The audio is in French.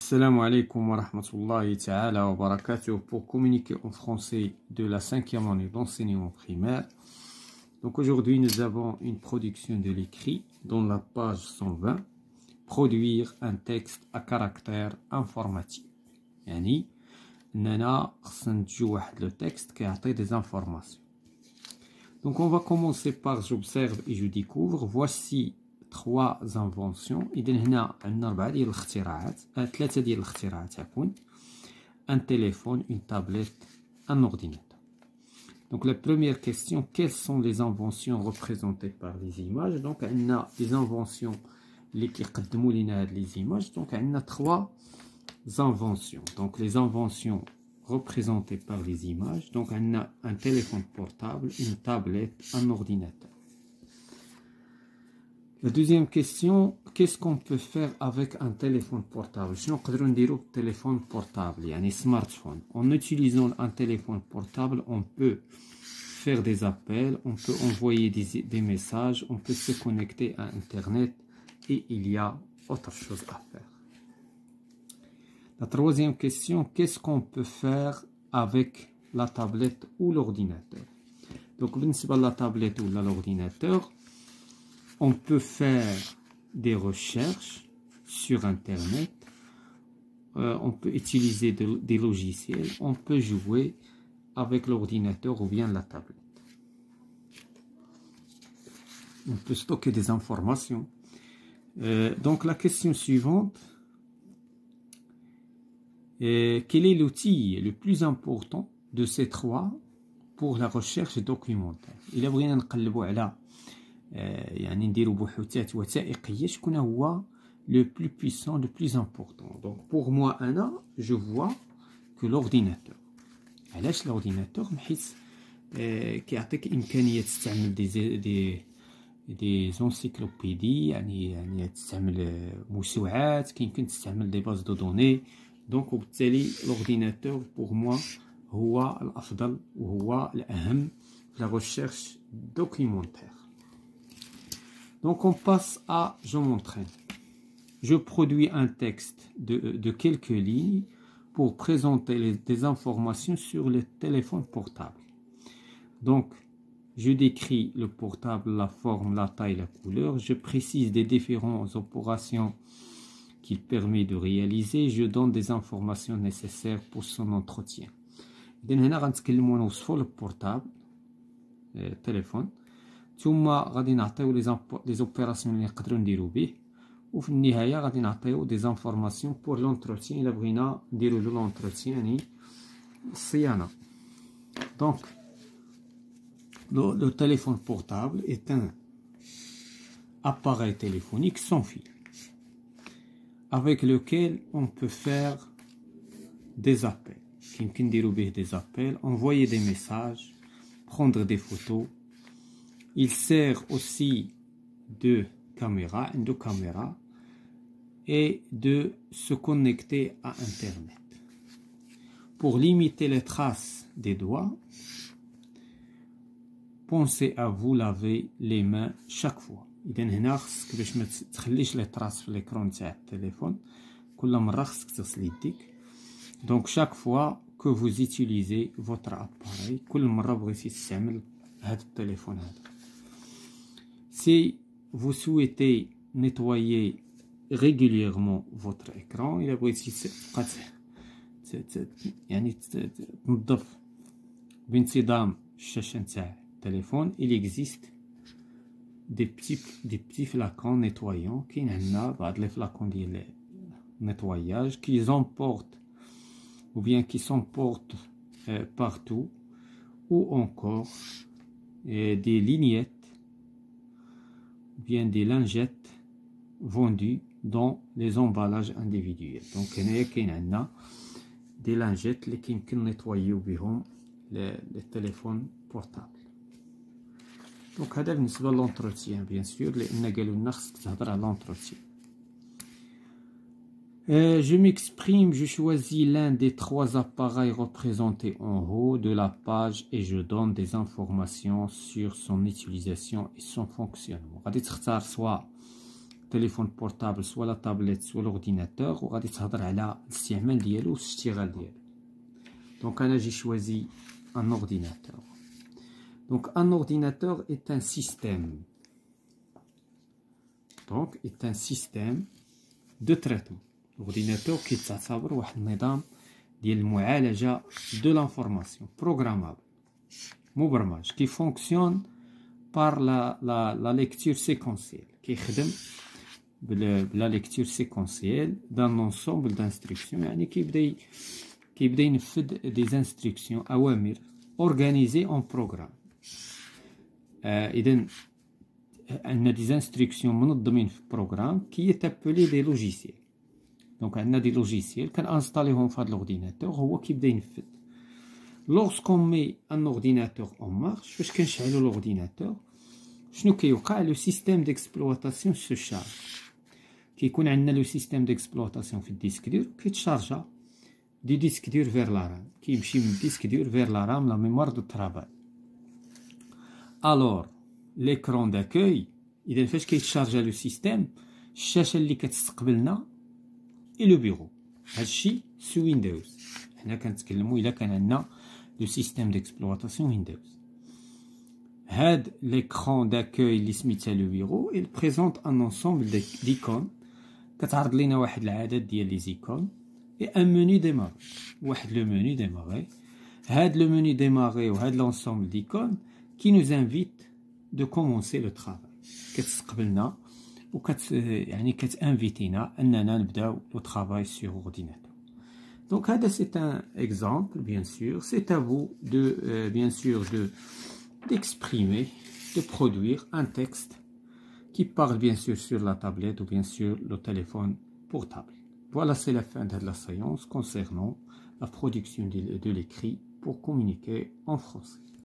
Assalamu alaikum wa rahmatullahi ta'ala wa barakatuh. Pour communiquer en français de la 5e année d'enseignement primaire. Donc aujourd'hui nous avons une production de l'écrit dans la page 120. Produire un texte à caractère informatif. يعني أننا خصنا نجيو واحد le texte كيعطي des informations. Donc on va commencer par j'observe et je découvre. Voici trois inventions. إذا هنا عندنا 4 ديال الاختراعات 3 ديال الاختراعات عفوا. Un téléphone, une tablette, un ordinateur. Donc la première question, quelles sont les inventions représentées par les images? Donc on a des inventions اللي كيقدموا لنا هاد les images. Donc on a 3 inventions. Donc les inventions représentées par les images. Donc on a un téléphone portable, une tablette, un ordinateur. La deuxième question, qu'est-ce qu'on peut faire avec un téléphone portable? شنو نقدروا نديروا بالتليفون portable يعني smartphone. En utilisant un téléphone portable, on peut faire des appels, on peut envoyer des messages, on peut se connecter à Internet et il y a autre chose à faire. La troisième question, qu'est-ce qu'on peut faire avec la tablette ou l'ordinateur? Donc, بالنسبة la tablette ou l'ordinateur, on peut faire des recherches sur Internet, on peut utiliser des logiciels, on peut jouer avec l'ordinateur ou bien la tablette. On peut stocker des informations. Donc la question suivante, quel est l'outil le plus important de ces 3 pour la recherche documentaire? إلا بغينا نقلبوا على يعني نديروا بحوثات وثائقية شكون هو le plus puissant, le plus important. Donc pour moi أنا je vois que l'ordinateur. علاش l'ordinateur؟ حيت كيعطيك إمكانية تستعمل دي انسيكلوبيدي يعني تستعمل موسوعات كيمكن تستعمل دي باز دو دوني. دونك وبالتالي l'ordinateur pour moi هو الأفضل وهو الأهم في la recherche documentaire. Donc on passe à je m'entraîne. Je produis un texte de quelques lignes pour présenter des informations sur le téléphone portable. Donc je décris le portable, la forme, la taille, la couleur. Je précise des différentes opérations qu'il permet de réaliser. Je donne des informations nécessaires pour son entretien. إذن هنا غنتكلموا نوصفوا البورتابل التليفون ثم غادي نعطيو لي زوبيراسيون اللي نقدروا نديرو به وفي النهايه غادي نعطيو دي زانفورماسيون بور لونتروتيان الا بغينا نديرو له لونتروتيان يعني الصيانه. دونك le téléphone portable est un appareil téléphonique sans fil avec lequel on peut faire des appels. يمكن نديرو به des appels, envoyer des messages, prendre des photos. Il sert aussi de caméra, et de se connecter à Internet. Pour limiter les traces des doigts, pensez à vous laver les mains chaque fois. إذا هنا خصك باش ما تخليش لي تراس في l'écran تاع التليفون كل مرة خصك تغسل يديك. Donc chaque fois que vous utilisez votre appareil كل مرة بغيتي تستعمل هذا التليفون هذا. Si vous souhaitez nettoyer régulièrement votre écran, إلا بغيتي تبقى يعني تنظف بانتظام الشاشة نتاع التليفون, il existe des petits flacons nettoyants. كاين عندنا بعض لي flacons ديال nettoyage qui emportent ou bien qui s'emportent partout, ou encore des lignettes bien des lingettes vendues dans les emballages individuels. Donc هنايا كاين عندنا des lingettes اللي كيمكن نيطويو بهم لي تليفون بورتابل. دونك هذا بالنسبه لونتروتيان بيان سور لان قالوا لنا خصك تهضر على لونتروتيان. Je m'exprime, je choisis l'un des 3 appareils représentés en haut de la page et je donne des informations sur son utilisation et son fonctionnement. غادي تختار سواء téléphone portable, soit la tablette, soit l'ordinateur, وغادي تهضر على الاستعمال ديالو والاشتغال ديالو. Donc j'ai choisi un ordinateur. Donc un ordinateur est un système. Donc est un système de traitement. L'ordinateur كيتعتبر واحد النظام ديال المعالجة de l'information programmable مبرمج qui fonctionne par la lecture séquentielle كيخدم بلا lecture séquentielle d'un ensemble d'instructions يعني كيبدا ينفذ des instructions أوامر organisées en programme. إذن عندنا des instructions منظمين في programme qui est appelé des logiciels. Donc عندنا des logiciels كنانستاليوهم في هذا l'ordinateur هو كيبدا ينفذ. Lorsqu'on met un ordinateur en marche, فاش كنشعلو l'ordinateur شنو كيوقع؟ le système d'exploitation se charge. كيكون عندنا le système d'exploitation في الديسك دور كيتشارجا du disque dur vers la RAM كيمشي من الديسك دور vers la RAM la mémoire de travail. Alors l'écran d'accueil إذا فاش كيتشارجا le système الشاشة اللي كتستقبلنا et le bureau. هادشي سو ويندوز. حنا كنتكلمو إلا كان عندنا le système d'exploitation Windows. هاد l'écran d'accueil اللي سميتها le bureau il présente un ensemble d'icônes كتعرض لينا واحد العدد ديال لي زيكون et un menu démarrer. واحد le menu démarrer. هاد le menu démarrer وهاد l'ensemble d'icônes qui nous invite de commencer le travail. كتستقبلنا يعني كتانفيتينا اننا نبداو le travail sur ordinateur. Donc c'est un exemple, bien sûr. C'est à vous de, bien sûr, d'exprimer, de produire un texte qui parle bien sûr sur la tablette ou bien sûr le téléphone portable. Voilà, c'est la fin de la séance concernant la production de l'écrit pour communiquer en français.